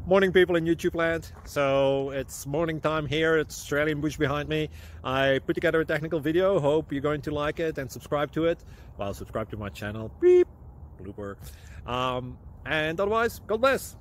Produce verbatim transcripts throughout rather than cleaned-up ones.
Morning, people in YouTube land. So it's morning time here. It's Australian bush behind me. I put together a technical video. Hope you're going to like it and subscribe to it. Well, subscribe to my channel. Beep. Blooper. Um, and otherwise, God bless.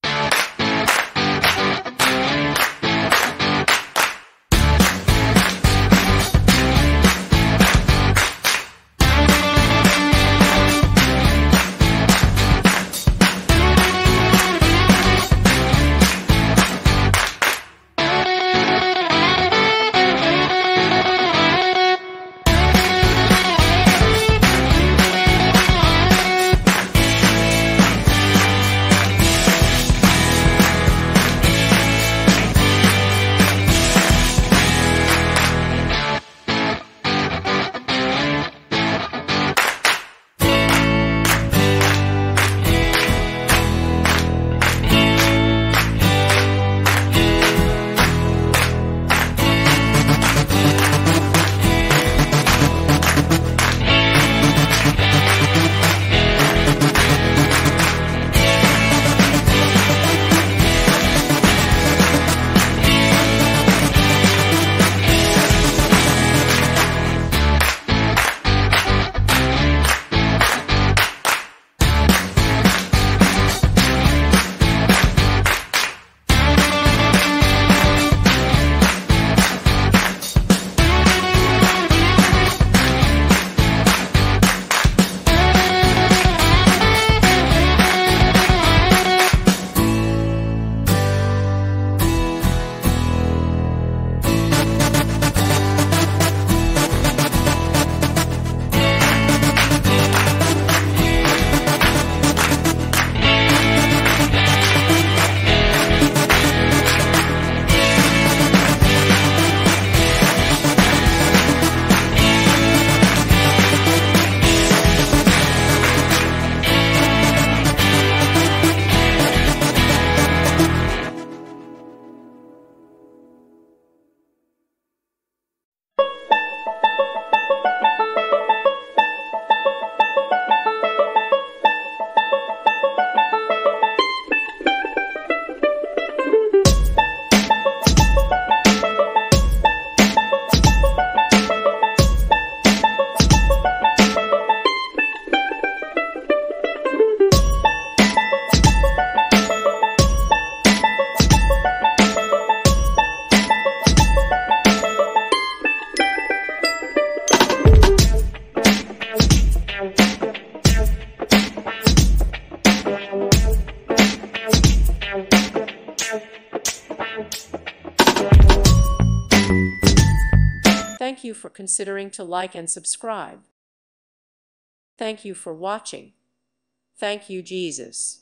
Thank you for considering to like and subscribe. Thank you for watching. Thank you, Jesus.